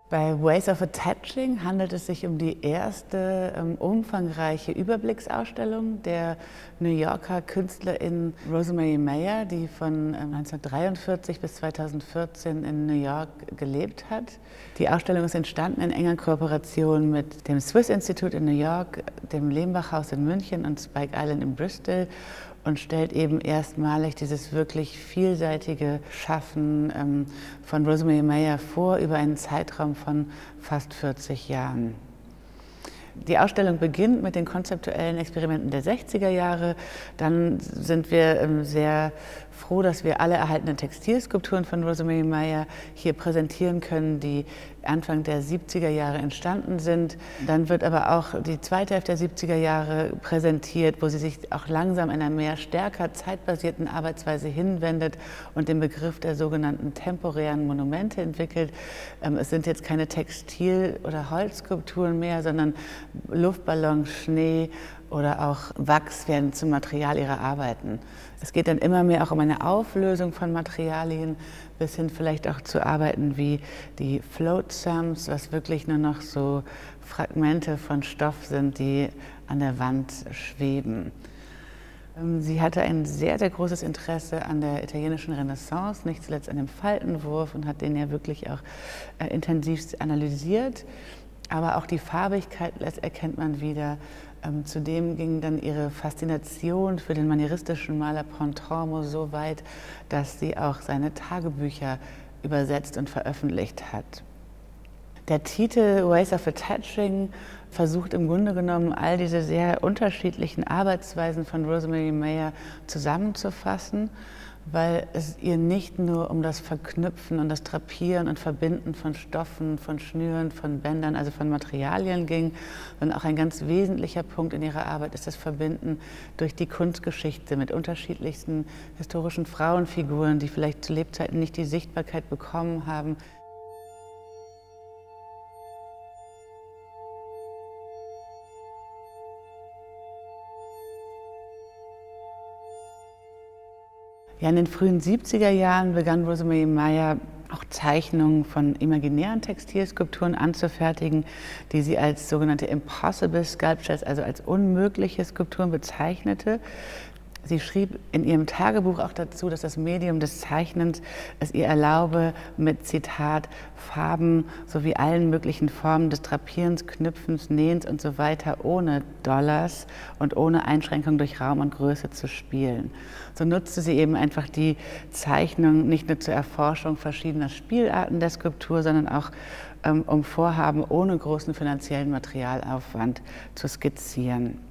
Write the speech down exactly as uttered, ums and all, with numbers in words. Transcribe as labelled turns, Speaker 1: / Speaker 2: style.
Speaker 1: Bei Ways of Attaching handelt es sich um die erste ähm, umfangreiche Überblicksausstellung der New Yorker Künstlerin Rosemary Mayer, die von ähm, neunzehnhundertdreiundvierzig bis zweitausendvierzehn in New York gelebt hat. Die Ausstellung ist entstanden in enger Kooperation mit dem Swiss Institute in New York, dem Lehmbach-Haus in München und Spike Island in Bristol und stellt eben erstmalig dieses wirklich vielseitige Schaffen ähm, von Rosemary Mayer vor über einen Zeitraum von fast vierzig Jahren. Die Ausstellung beginnt mit den konzeptuellen Experimenten der sechziger Jahre. Dann sind wir ähm, sehr froh, dass wir alle erhaltenen Textilskulpturen von Rosemary Mayer hier präsentieren können, die Anfang der siebziger Jahre entstanden sind. Dann wird aber auch die zweite Hälfte der siebziger Jahre präsentiert, wo sie sich auch langsam einer mehr stärker zeitbasierten Arbeitsweise hinwendet und den Begriff der sogenannten temporären Monumente entwickelt. Ähm, es sind jetzt keine Textil- oder Holzskulpturen mehr, sondern Luftballons, Schnee oder auch Wachs werden zum Material ihrer Arbeiten. Es geht dann immer mehr auch um eine Auflösung von Materialien, bis hin vielleicht auch zu Arbeiten wie die Float Sums, was wirklich nur noch so Fragmente von Stoff sind, die an der Wand schweben. Sie hatte ein sehr, sehr großes Interesse an der italienischen Renaissance, nicht zuletzt an dem Faltenwurf, und hat den ja wirklich auch äh, intensiv analysiert. Aber auch die Farbigkeit erkennt man wieder. Ähm, zudem ging dann ihre Faszination für den manieristischen Maler Pontormo so weit, dass sie auch seine Tagebücher übersetzt und veröffentlicht hat. Der Titel Ways of Attaching versucht im Grunde genommen, all diese sehr unterschiedlichen Arbeitsweisen von Rosemary Mayer zusammenzufassen, weil es ihr nicht nur um das Verknüpfen und das Drapieren und Verbinden von Stoffen, von Schnüren, von Bändern, also von Materialien ging, sondern auch ein ganz wesentlicher Punkt in ihrer Arbeit ist das Verbinden durch die Kunstgeschichte mit unterschiedlichsten historischen Frauenfiguren, die vielleicht zu Lebzeiten nicht die Sichtbarkeit bekommen haben. Ja, in den frühen siebziger Jahren begann Rosemary Mayer auch Zeichnungen von imaginären Textilskulpturen anzufertigen, die sie als sogenannte Impossible Sculptures, also als unmögliche Skulpturen bezeichnete. Sie schrieb in ihrem Tagebuch auch dazu, dass das Medium des Zeichnens es ihr erlaube, mit, Zitat, Farben sowie allen möglichen Formen des Drapierens, Knüpfens, Nähens und so weiter ohne Dollars und ohne Einschränkung durch Raum und Größe zu spielen. So nutzte sie eben einfach die Zeichnung nicht nur zur Erforschung verschiedener Spielarten der Skulptur, sondern auch ähm, um Vorhaben ohne großen finanziellen Materialaufwand zu skizzieren.